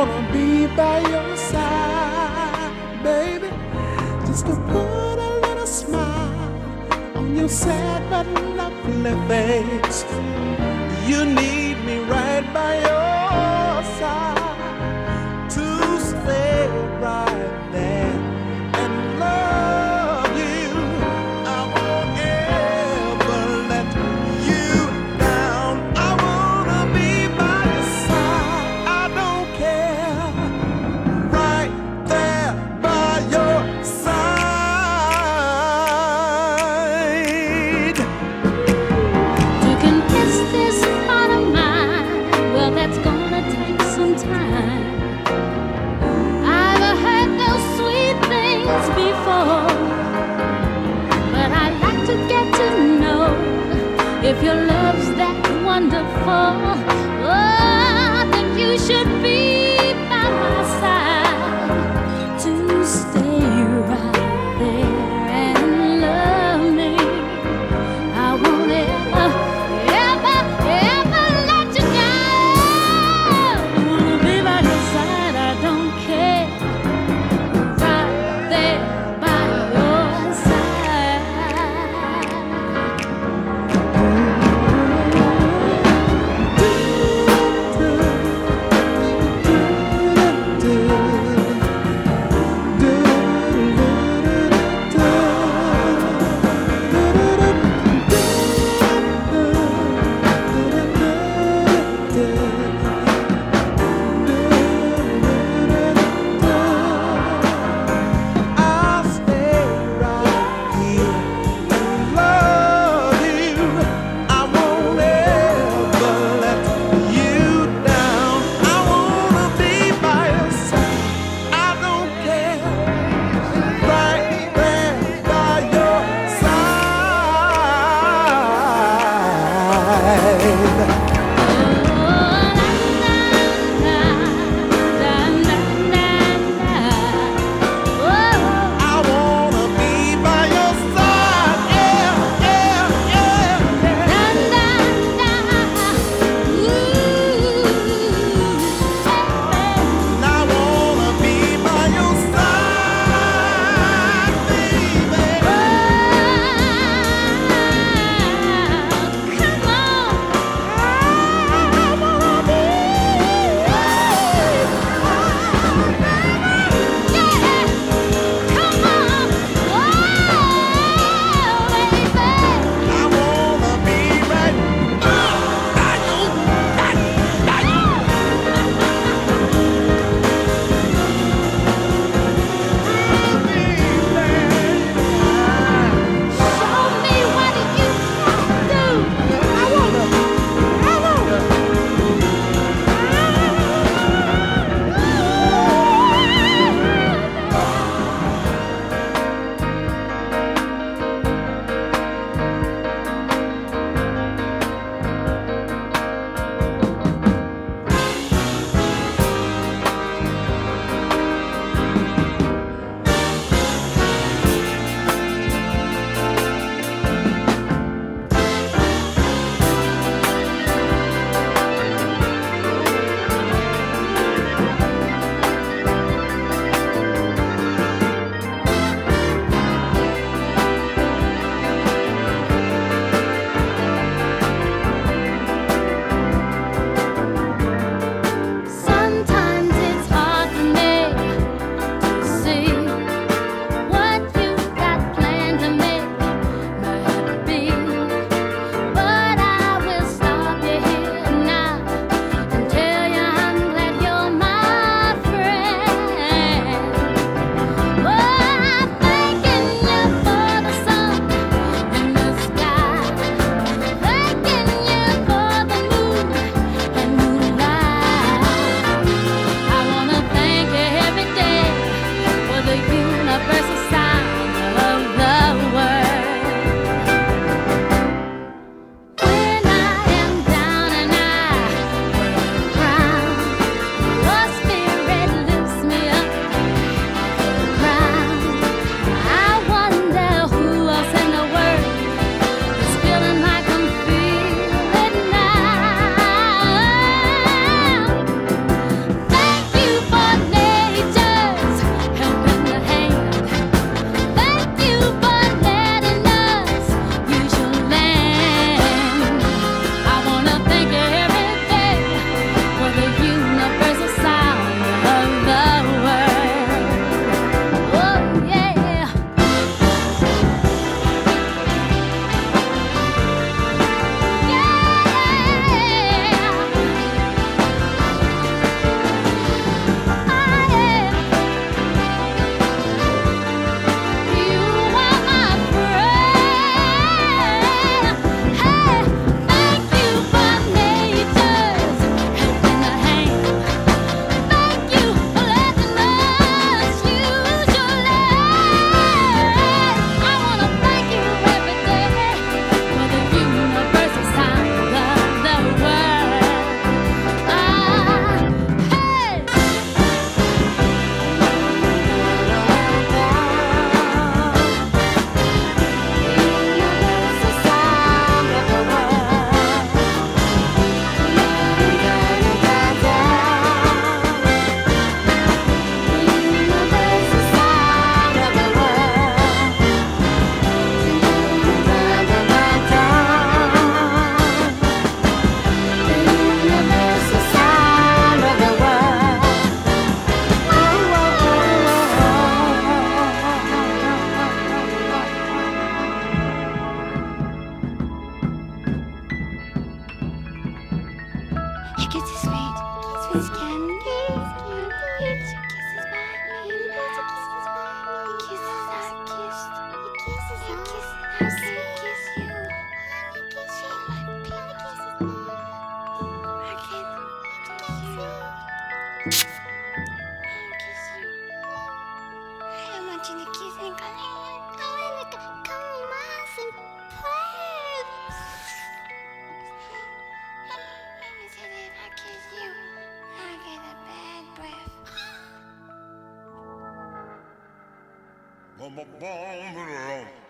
wanna be by your side, baby, just to put a little smile on your sad but lovely face. You need me right by your side to stay right there and love you. I won't ever let you down. I wanna be by your side. I don't care. Right there by your side. To confess this heart of mine, well, that's gonna take some time. I've heard those sweet things before, but I'd like to get to know if your love's that wonderful. Oh, then you should be by my side to stay right there and love me. I won't ever, ever, ever let you go. I wanna be by your side, I don't care. Right there by your side. Bum bum bum